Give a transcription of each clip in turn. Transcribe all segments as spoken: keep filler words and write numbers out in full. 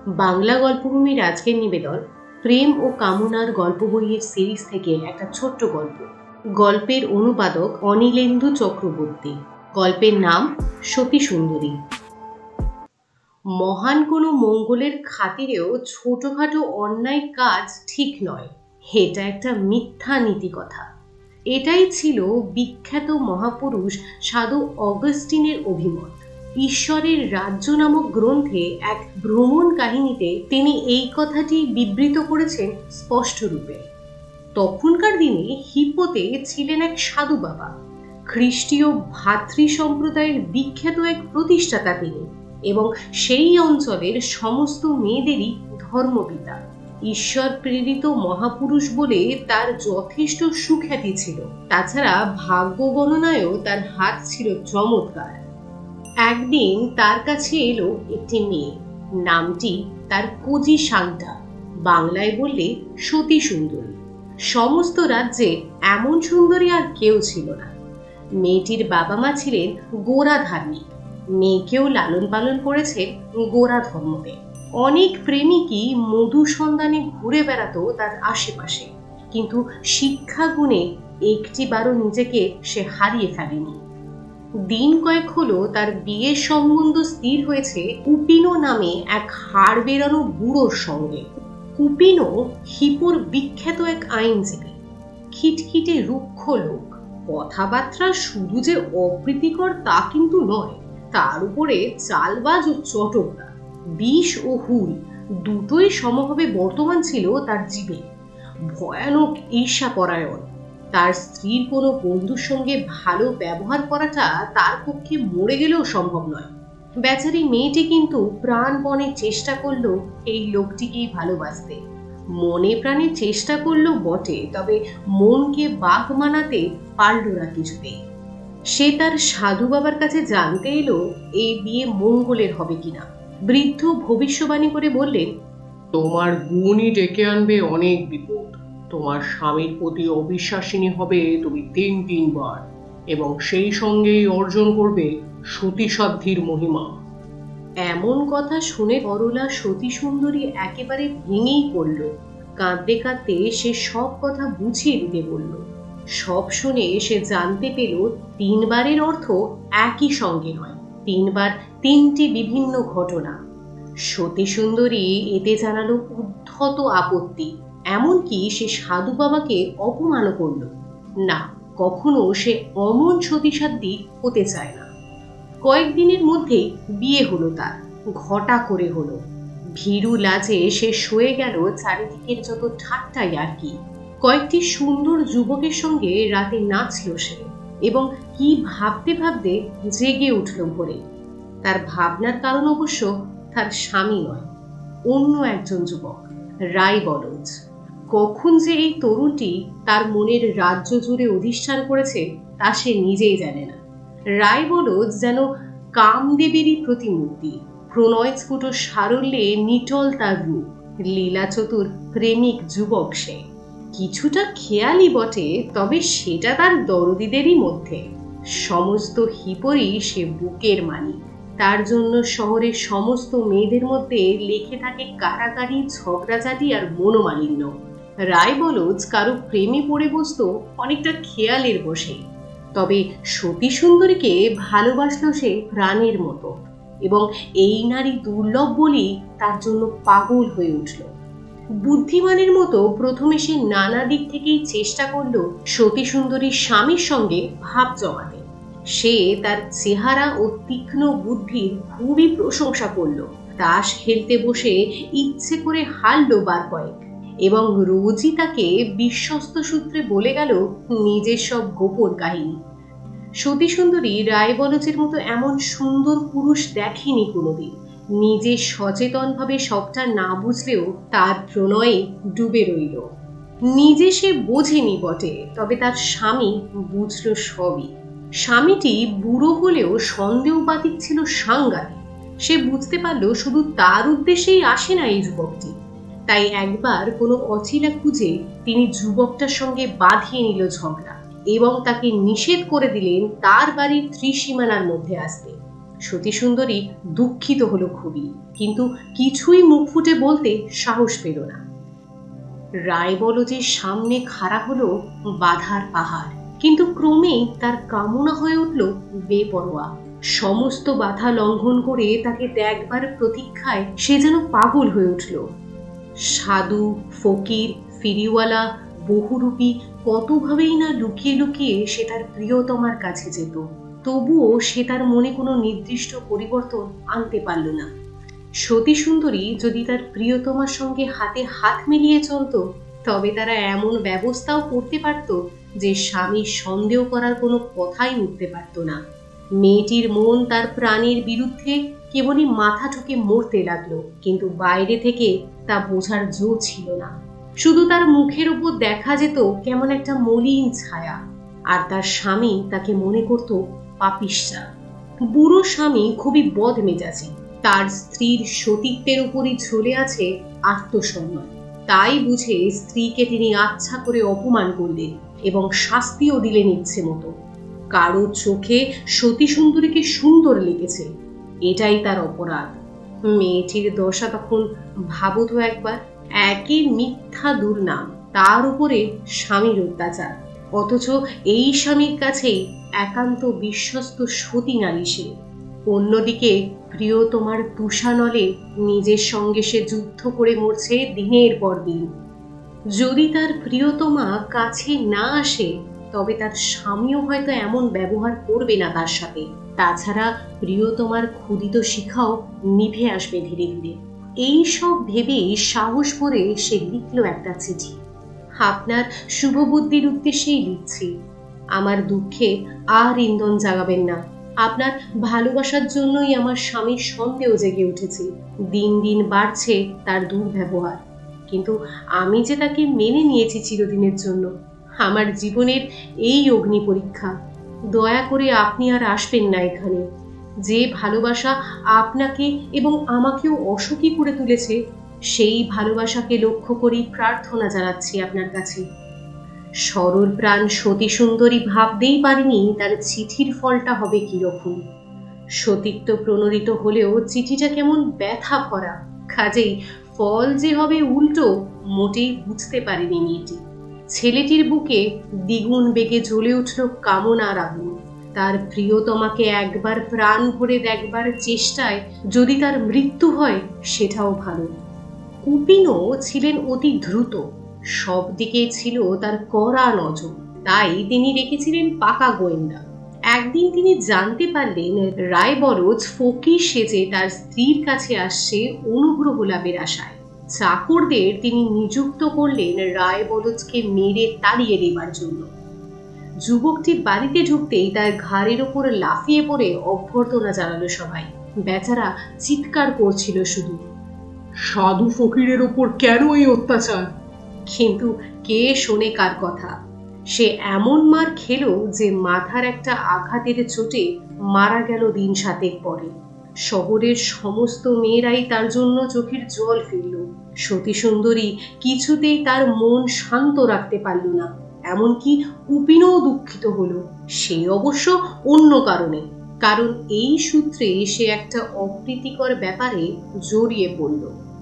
বাংলা গল্পভূমির আজকের নিবেদন প্রেম ও কামনার গল্প বইয়ের সিরিজ থেকে একটা ছোট্ট গল্প। গল্পের অনুবাদক অনিলেন্দু চক্রবর্তী। গল্পের নাম সতী সুন্দরী। মহান কোনো মঙ্গলের খাতিরেও ছোটখাটো অন্যায় কাজ ঠিক নয়, এটা একটা মিথ্যা নীতি কথা। এটাই ছিল বিখ্যাত মহাপুরুষ সাধু অগস্টিনের অভিমত। ঈশ্বরের রাজ্য নামক গ্রন্থে এক ভ্রমণ কাহিনীতে তিনি এই কথাটি বিবৃত করেছেন স্পষ্ট রূপে। তখনকার দিনে হিপোতে ছিলেন এক সাধু বাবা, খ্রিস্টীয় ভাতৃ সম্প্রদায়ের বিখ্যাত এক প্রতিষ্ঠাতা তিনি, এবং সেই অঞ্চলের সমস্ত মেয়েদেরই ধর্মপিতা। ঈশ্বর প্রেরিত মহাপুরুষ বলে তার যথেষ্ট সুখ্যাতি ছিল। তাছাড়া ভাগ্য গণনায়ও তার হাত ছিল চমৎকার। একদিন তার কাছে এলো একটি মেয়ে, নামটি তার কোজি সাংটা, বাংলায় বললে সতী সুন্দরী। সমস্ত রাজ্যে এমন সুন্দরী আর কেউ ছিল না। মেয়েটির বাবা মা ছিলেন গোরা ধার্মিক, মেয়েকেও লালন পালন করেছেন গোরা ধর্মতে। অনেক প্রেমিকই মধু সন্ধানে ঘুরে বেড়াতো তার আশেপাশে, কিন্তু শিক্ষা গুণে একটিবারও নিজেকে সে হারিয়ে ফেলেনি। দিন কয়েক হলো তার বিয়ের সম্বন্ধ স্থির হয়েছে কুপিনো নামে এক হাড় বেরানো বুড়োর সঙ্গে। কুপিনো হিপোর বিখ্যাত এক আইনজীবী, খিটখিটে রুক্ষ লোক। কথাবার্তা শুধু যে অপ্রীতিকর তা কিন্তু নয়, তার উপরে চালবাজ ও চটকদার। বিষ ও হুল দুটোই সমভাবে বর্তমান ছিল তার জীবে। ভয়ানক ঈর্ষাপরায়ণ। তার স্ত্রীর কোনো বন্ধুর সঙ্গে ভালো ব্যবহার করাটা তার পক্ষে মরে গেলেও সম্ভব নয়। বেচারি মেয়েটি কিন্তু প্রাণপণে চেষ্টা করলো এই লোকটিকেই ভালোবাসতে। মনে প্রাণে চেষ্টা করলো বটে, তবে মনকে বাঘ মানাতে পারল না কিছুতেই। সে তার সাধু বাবার কাছে জানতে এলো এই বিয়ে মঙ্গলের হবে কিনা। বৃদ্ধ ভবিষ্যবাণী করে বললেন, তোমার গুণই ডেকে আনবে অনেক বিপদ। তোমার স্বামীর প্রতি অবিশ্বাসিনী হবে তুমি তিন তিনবার, এবং সেই সঙ্গেই অর্জন করবে সতীসাধ্যির মহিমা। এমন কথা শুনে অরলা সতী সুন্দরী একেবারে ভেঙেই পড়ল। কাঁদতে কাঁদতে সে সব কথা বুঝিয়ে দিতে বলল। সব শুনে সে জানতে পেল তিনবারের অর্থ একই সঙ্গে নয়, তিনবার তিনটি বিভিন্ন ঘটনা। সতী সুন্দরী এতে জানালো উদ্ধত আপত্তি। এমনকি সে সাধু বাবাকে অপমানও করল। না, কখনো সে অমন সতীসাধ্যী হতে চায় না। কয়েকদিনের মধ্যেই বিয়ে হলো তার, ঘটা করে হলো। ভীরু লাজে সে সয়ে গেল চারিদিকের যত ঠাট্টাই আর কি। কয়েকটি সুন্দর যুবকের সঙ্গে রাতে নাচল সে, এবং কি ভাবতে ভাবতে জেগে উঠল ভোরে। তার ভাবনার কারণ অবশ্য তার স্বামী নয়, অন্য একজন যুবক, রায়বলজ। কখন যে এই তরুণটি তার মনের রাজ্য জুড়ে অধিষ্ঠান করেছে তা সে নিজেই জানে না। রায়বলজ যেন কামদেবেরই প্রতিমূর্তি। প্রণয় স্ফুট সারল্যে নিটল তার রূপ। লীলাচতুর প্রেমিক যুবক সে। কিছুটা খেয়ালি বটে, তবে সেটা তার দরদিদেরই মধ্যে। সমস্ত হিপরই সে বুকের মালিক। তার জন্য শহরের সমস্ত মেয়েদের মধ্যে লেখে থাকে কাটাকাটি, ঝগড়াঝাটি আর মনোমালিন্য। রায়বলজ কারো প্রেমে পড়ে বসত অনেকটা খেয়ালের বসে, তবে সতী সুন্দরীকে ভালোবাসলো সে প্রাণের মতো, এবং এই নারী দুর্লভ বলেই তার জন্য পাগল হয়ে উঠল। বুদ্ধিমানের মতো প্রথমে সে নানা দিক থেকেই চেষ্টা করলো সতী সুন্দরীর স্বামীর সঙ্গে ভাব জমাতে। সে তার চেহারা ও তীক্ষ্ণ বুদ্ধির খুবই প্রশংসা করল। তাস খেলতে বসে ইচ্ছে করে হারলো বার কয়েক, এবং রোজই তাকে বিশ্বস্ত সূত্রে বলে গেল নিজের সব গোপন কাহিনী। সতী সুন্দরী রায়বলজের মতো এমন সুন্দর পুরুষ দেখেনি কোনোদিন। নিজে সচেতনভাবে সবটা না বুঝলেও তার প্রণয়ে ডুবে রইল। নিজে সে বোঝেনি বটে, তবে তার স্বামী বুঝল সবই। স্বামীটি বুড়ো হলেও সন্দেহবাতিক ছিল সাংঘাতিক। সে বুঝতে পারল শুধু তার উদ্দেশ্যেই আসে না এই যুবকটি। তাই একবার কোনো অছিলা খুঁজে তিনি যুবকটার সঙ্গে বাঁধিয়ে নিল ঝগড়া, এবং তাকে নিষেধ করে দিলেন তার বাড়ির ত্রিসীমানার মধ্যে আসতে। সতী সুন্দরী দুঃখিত হলো খুবই, কিন্তু কিছুই মুখ ফুটে বলতে সাহস পেল না। রায়বলজের সামনে খাড়া হলো বাধার পাহাড়, কিন্তু ক্রমেই তার কামনা হয়ে উঠল বেপরোয়া। সমস্ত বাধা লঙ্ঘন করে তাকে দেখবার প্রতীক্ষায় সে যেন পাগল হয়ে উঠল। সাধু, ফকির, ফিরিওয়ালা, বহুরূপী কতভাবেই না লুকিয়ে লুকিয়ে সে তার প্রিয়তমার কাছে যেত, তবুও সে তার মনে কোনো নির্দিষ্ট পরিবর্তন আনতে পারল না। সতী সুন্দরী যদি তার প্রিয়তমার সঙ্গে হাতে হাত মিলিয়ে চলত, তবে তারা এমন ব্যবস্থাও করতে পারত যে স্বামীর সন্দেহ করার কোনো কথাই উঠতে পারত না। মেয়েটির মন তার প্রাণের বিরুদ্ধে কেবলই মাথা ঠুকে মরতে লাগলো, কিন্তু বাইরে থেকে তা বোঝার জো ছিল না। শুধু তার মুখের উপর দেখা যেত কেমন একটা মলিন ছায়া, আর তার স্বামী তাকে মনে করত পাপিষ্ঠা। বুড়ো স্বামী খুবই বদ মেজাজি, তার স্ত্রীর সতীত্বের উপরই ঝুলে আছে আত্মসম্মান। তাই বুঝে স্ত্রীকে তিনি আচ্ছা করে অপমান করলেন এবং শাস্তিও দিলেন ইচ্ছে মতো। কারো চোখে সতী সুন্দরীকে সুন্দর লেগেছে, এটাই তার অপরাধ। মেয়েটির দশা তখন ভাবো তো একবার, একই মিথ্যা দুর্নাম, তার উপরে স্বামীর অত্যাচার, অথচ এই স্বামীর কাছেই একান্ত বিশ্বস্ত সতী নালিশে। অন্যদিকে প্রিয়তমার তুষানলে নিজের সঙ্গে সে যুদ্ধ করে মরছে দিনের পর দিন। যদি তার প্রিয়তমা কাছে না আসে, তবে তার স্বামীও হয়তো এমন ব্যবহার করবে না তার সাথে। তাছাড়া প্রিয়তমার ক্ষুদিত শিখাও নিভে আসবে ধীরে ধীরে। এই সব ভেবেই সাহস করে সে লিখল একটা চিঠি। আপনার শুভ বুদ্ধির উদ্দেশ্যেই লিখছি। আমার দুঃখে আর ইন্ধন জাগাবেন না। আপনার ভালোবাসার জন্যই আমার স্বামীর সন্দেহ জেগে উঠেছে। দিন দিন বাড়ছে তার দুর্ব্যবহার, কিন্তু আমি যে তাকে মেনে নিয়েছি চিরদিনের জন্য। আমার জীবনের এই অগ্নি পরীক্ষা। দয়া করে আপনি আর আসবেন না এখানে। যে ভালোবাসা আপনাকে এবং আমাকেও অসুখী করে তুলেছে, সেই ভালোবাসাকে লক্ষ্য করেই প্রার্থনা জানাচ্ছি আপনার কাছে। সরল প্রাণ সতী সুন্দরী ভাবতেই পারেনি তার চিঠির ফলটা হবে কিরকম। সতীত্ব প্রণোদিত হলেও চিঠিটা কেমন ব্যথা ভরা, কাজেই ফল যে হবে উল্টো মোটেই বুঝতে পারেনি মেয়েটি। ছেলেটির বুকে দ্বিগুণ বেগে জ্বলে উঠল কামনার আগুন। তার প্রিয়তমাকে একবার প্রাণ ভরে দেখবার চেষ্টায় যদি তার মৃত্যু হয়, সেটাও ভালো। কুপিনও ছিলেন অতি দ্রুত, সব দিকে ছিল তার কড়া নজর, তাই তিনি রেখেছিলেন পাকা গোয়েন্দা। একদিন তিনি জানতে পারলেন রায়বলজ ফকির সেজে তার স্ত্রীর কাছে আসছে অনুগ্রহ লাভের আশায়। চাকরদের তিনি নিযুক্ত করলেন রায়বলজকে মেরে তাড়িয়ে দেবার জন্য। যুবকটি বাড়িতে ঢুকতেই তার ঘাড়ের ওপর লাফিয়ে পড়ে অভ্যর্থনা জানালো সবাই। বেচারা চিৎকার করছিল শুধু, সাধু ফকিরের ওপর কেন এই অত্যাচার? কিন্তু কে শোনে কার কথা। সে এমন মার খেলো যে মাথার একটা আঘাতের চোটে মারা গেল দিন সাতেক পরে। শহরের সমস্ত মেয়েরাই তার জন্য চোখের জল ফেলল। সতী সুন্দরী কিছুতেই তার মন শান্ত রাখতে পারল না। এমনকি কুপিনও দুঃখিত হলো, সে অবশ্য অন্য কারণে, কারণ এই সূত্রে সে একটা অপ্রীতিকর ব্যাপারে জড়িয়ে পড়ল।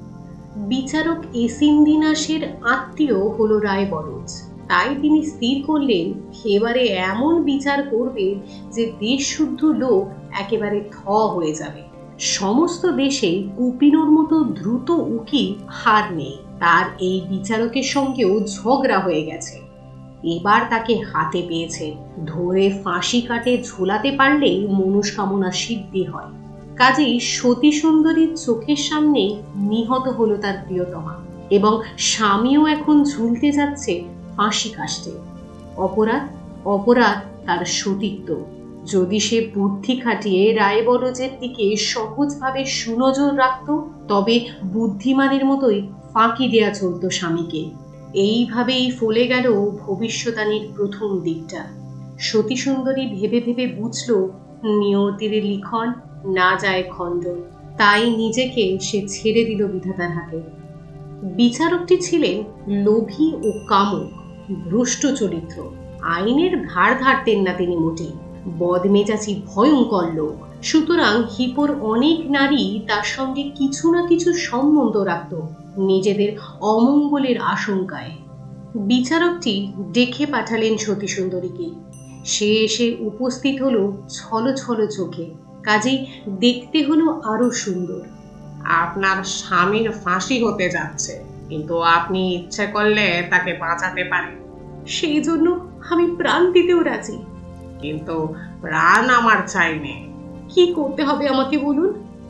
বিচারক এসিন্দিনাসের আত্মীয় হলো রায়বলজ, তাই তিনি স্থির করলেন এবারে এমন বিচার করবে যে দেশ শুদ্ধ লোক একেবারে থ হয়ে যাবে। সমস্ত দেশে কুপিনোর মতো দ্রুত উকিল হার নেই। তার এই বিচারকের সঙ্গেও ঝগড়া হয়ে গেছে। এবার তাকে হাতে পেয়েছে, ধরে ফাঁসি কাটে ঝোলাতে পারলেই মনস্কামনা সিদ্ধি হয়। কাজেই সতী সুন্দরীর চোখের সামনে নিহত হলো তার প্রিয়তমা, এবং স্বামীও এখন ঝুলতে যাচ্ছে ফাঁসি কাষ্টে। অপরাধ অপরাধ তার সতীত্ব। যদি সে বুদ্ধি খাটিয়ে রায়বলজের দিকে সহজভাবে সুনজর রাখত, তবে বুদ্ধিমানের মতোই ফাঁকি দেয়া চলত স্বামীকে। এইভাবেই ফলে গেল ভবিষ্যতানির প্রথম দিকটা। সতী সুন্দরী ভেবে ভেবে বুঝল নিয়তির লিখন না যায় খণ্ডন, তাই নিজেকে সে ছেড়ে দিল বিধাতার হাতে। বিচারকটি ছিলেন লোভী ও কামুক, ভ্রষ্ট চরিত্র। আইনের ধার ধারতেন না তিনি মোটেই। বদমেজাজি ভয়ঙ্কর লোক, সুতরাং হিপোর অনেক নারী তার সঙ্গে কিছু না কিছু সম্বন্ধ রাখত নিজেদের অমঙ্গলের আশঙ্কায়। বিচারকটি ডেকে পাঠালেন সতী সুন্দরীকে। সে এসে উপস্থিত হলো ছলো ছলো চোখে, কাজেই দেখতে হলো আরো সুন্দর। আপনার স্বামীর ফাঁসি হতে যাচ্ছে, কিন্তু আপনি ইচ্ছে করলে তাকে বাঁচাতে পারেন। সেই জন্য আমি প্রাণ দিতেও রাজি। কিন্তু প্রাণ আমার চাইনি। কি করতে হবে আমাকে বলুন?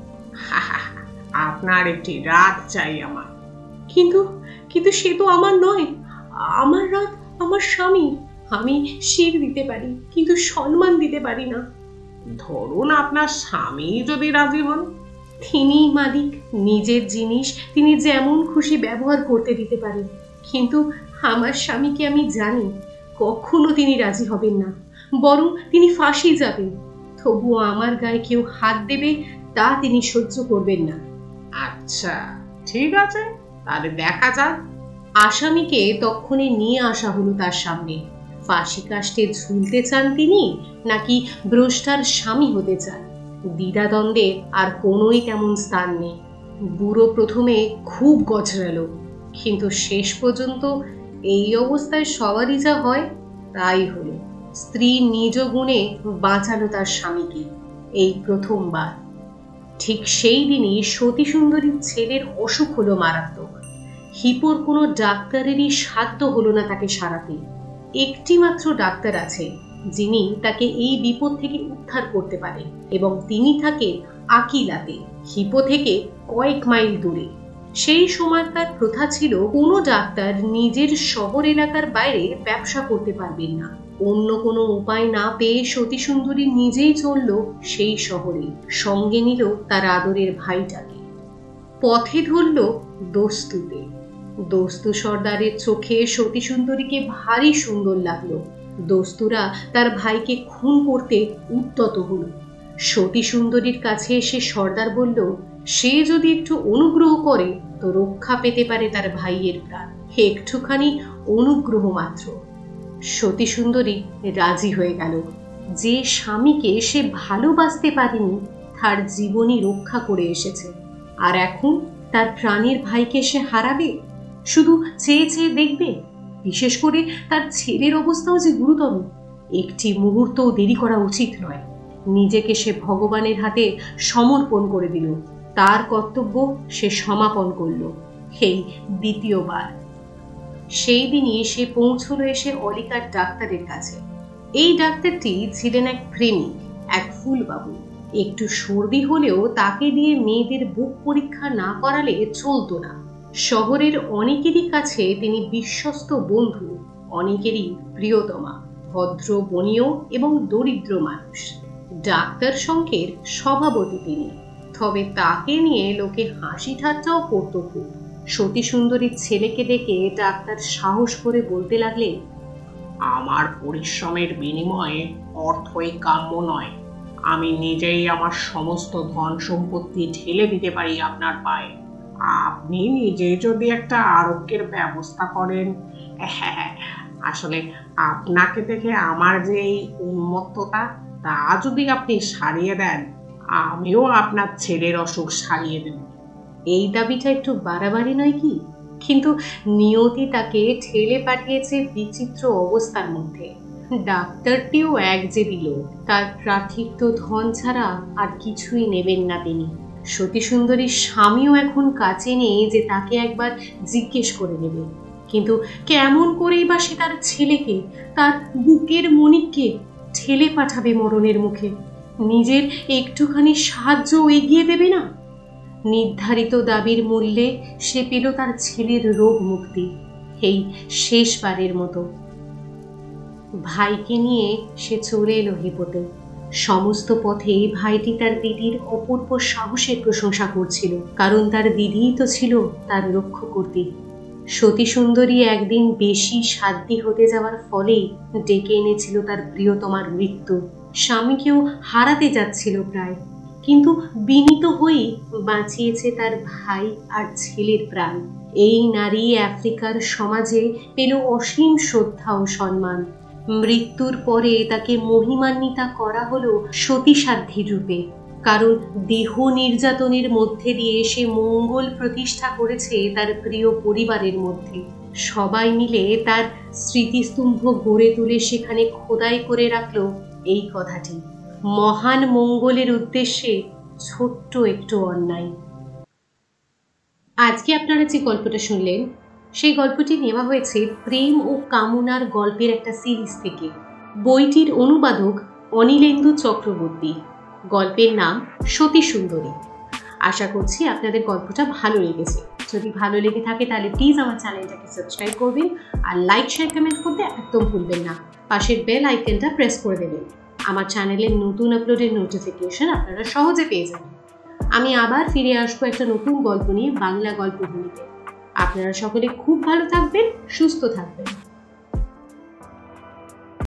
আপনার একটি রাত চাই আমার। কিন্তু কিন্তু সে তো আমার নয়। আমার রাত আমার স্বামী। আমি শির দিতে পারি, কিন্তু সম্মান দিতে পারি না। ধরুন আপনার স্বামী যদি রাজি হন। তিনি মালিক, নিজের জিনিস তিনি যেমন খুশি ব্যবহার করতে দিতে পারেন, কিন্তু আমার স্বামীকে আমি জানি কখনো তিনি রাজি হবেন না, বরং তিনি ফাঁসি যাবেন। তবুও আমার গায়ে কেউ হাত দেবে তা তিনি সহ্য করবেন না। আচ্ছা ঠিক আছে, তাহলে দেখা যাক। আসামিকে তক্ষণে নিয়ে আসা হলো তার সামনে। ফাঁসি কাষ্ঠে ঝুলতে চান তিনি, নাকি ভ্রষ্টার স্বামী হতে চান? দ্বিধাদ্বন্দ্বের আর কোনোই তেমন স্থান নেই। বুড়ো প্রথমে খুব গজরালো, কিন্তু শেষ পর্যন্ত এই অবস্থায় সবারই যা হয় তাই হলো। স্ত্রী নিজ গুণে বাঁচালো তার স্বামীকে এই প্রথমবার। ঠিক সেই দিনই সতী সুন্দরীর ছেলের অসুখ হলো মারাত্মক। হিপোর কোনো ডাক্তারেরই সাধ্য হলো না তাকে সারাতে। একটি মাত্র ডাক্তার আছে যিনি তাকে এই বিপদ থেকে উদ্ধার করতে পারেন, এবং তিনি থাকেন আকিলাতে, হিপো থেকে কয়েক মাইল দূরে। সেই সময়কার প্রথা ছিল কোনো ডাক্তার নিজের শহর এলাকার বাইরে ব্যবসা করতে পারবেন না। অন্য কোনো উপায় না পেয়ে সতী সুন্দরী নিজেই চলল সেই শহরে, সঙ্গে নিল তার আদরের ভাইটাকে। পথে ধরল দস্তুতে। দস্তু সর্দারের চোখে সতী সুন্দরীকে ভারী সুন্দর লাগলো। দস্তুরা তার ভাইকে খুন করতে উদ্যত হল। সতী সুন্দরীর কাছে এসে সর্দার বলল, সে যদি একটু অনুগ্রহ করে তো রক্ষা পেতে পারে তার ভাইয়ের প্রাণ। একটুখানি অনুগ্রহ মাত্র। সতী সুন্দরী রাজি হয়ে গেল। যে স্বামীকে সে ভালোবাসতে পারেনি তার জীবনই রক্ষা করে এসেছে, আর এখন তার প্রাণের ভাইকে সে হারাবে? শুধু চেয়ে চেয়ে দেখবে? বিশেষ করে তার ছেলের অবস্থাও যে গুরুতর। একটি মুহূর্তও দেরি করা উচিত নয়। নিজেকে সে ভগবানের হাতে সমর্পণ করে দিল। তার কর্তব্য সে সমাপন করল এই দ্বিতীয়বার। সেই দিনই সে পৌঁছল এসে অলিকার ডাক্তারের কাছে। এই ডাক্তারটি ছিলেন এক প্রেমিক, এক ফুলবাবু। একটু সর্দি হলেও তাকে দিয়ে মেয়েদের বুক পরীক্ষা না করালে চলতো না। শহরের অনেকেরই কাছে তিনি বিশ্বস্ত বন্ধু, অনেকেরই প্রিয়তমা, ভদ্র বনীয় এবং দরিদ্র মানুষ। ডাক্তার সংঘের সভাপতি তিনি, তবে তাকে নিয়ে লোকে হাসি ঠাট্টাও করত খুব। সতী সুন্দরীর ছেলেকে দেখে ডাক্তার সাহস করে বলতে লাগলেন, আমার পরিশ্রমের বিনিময়ে অর্থই কাম্য নয়। আমি নিজেই আমার সমস্ত ধন সম্পত্তি ঢেলে দিতে পারি আপনার পায়ে। আপনি নিজে যদি একটা আরোগ্যের ব্যবস্থা করেন। হ্যাঁ, আসলে আপনাকে দেখে আমার যে এই উন্মত্ততা, তা যদি আপনি সারিয়ে দেন, আমিও আপনার ছেলের অসুখ সারিয়ে দেব। এই দাবিটা একটু বাড়াবাড়ি নয় কি? কিন্তু নিয়তি তাকে ঠেলে পাঠিয়েছে বিচিত্র অবস্থার মধ্যে। ডাক্তারটিও এক যে দিল, তার প্রার্থিত ধন ছাড়া আর কিছুই নেবেন না তিনি। সতী সুন্দরীর স্বামীও এখন কাছে নেই যে তাকে একবার জিজ্ঞেস করে নেবে। কিন্তু কেমন করেই বা সে তার ছেলেকে, তার বুকের মণিককে ঠেলে পাঠাবে মরণের মুখে? নিজের একটুখানি সাহায্য এগিয়ে দেবে না? নির্ধারিত দাবির মূল্যে সে পেল তার ছেলের রোগ মুক্তি, এই শেষবারের মতো। ভাইকে নিয়ে সে চলে এলো হিপোতে। সমস্ত পথে ভাইটি তার দিদির অপূর্ব সাহসের প্রশংসা করছিল, কারণ তার দিদিই তো ছিল তার রক্ষকর্ত্রী। সতী সুন্দরী একদিন বেশি সাধ্যী হতে যাওয়ার ফলেই ডেকে এনেছিল তার প্রিয়তমার মৃত্যু। স্বামীকেও হারাতে যাচ্ছিল প্রায়, কিন্তু বিনীত হয়েই বাঁচিয়েছে তার ভাই আর ছেলের প্রাণ। এই নারী আফ্রিকার সমাজে পেল অসীম শ্রদ্ধা ও সম্মান। মৃত্যুর পরে তাকে মহিমান্বিতা করা হলো সতীসাধ্যী রূপে। কারণ দেহ নির্যাতনের মধ্যে দিয়ে সে মঙ্গল প্রতিষ্ঠা করেছে তার প্রিয় পরিবারের মধ্যে। সবাই মিলে তার স্মৃতিস্তম্ভ গড়ে তুলে সেখানে খোদাই করে রাখলো এই কথাটি, মহান মঙ্গলের উদ্দেশ্যে ছোট্ট একটু অন্যায়। আজকে আপনারা যে গল্পটা শুনলেন সেই গল্পটি নেওয়া হয়েছে প্রেম ও কামনার গল্পের একটা সিরিজ থেকে। বইটির অনুবাদক অনিলেন্দু চক্রবর্তী। গল্পের নাম সতী সুন্দরী। আশা করছি আপনাদের গল্পটা ভালো লেগেছে। যদি ভালো লেগে থাকে তাহলে প্লিজ আমার চ্যানেলটাকে সাবস্ক্রাইব করবেন আর লাইক শেয়ার কমেন্ট করতে একদম ভুলবেন না। পাশের বেল আইকনটা প্রেস করে দেবেন। আমার চ্যানেলের নতুন আপলোডের নোটিফিকেশন আপনারা সহজে পেয়ে যাবেন। আমি আবার ফিরে আসবো একটা নতুন গল্প নিয়ে বাংলা গল্পভূমিতে। আপনারা সকলে খুব ভালো থাকবেন, সুস্থ থাকবেন।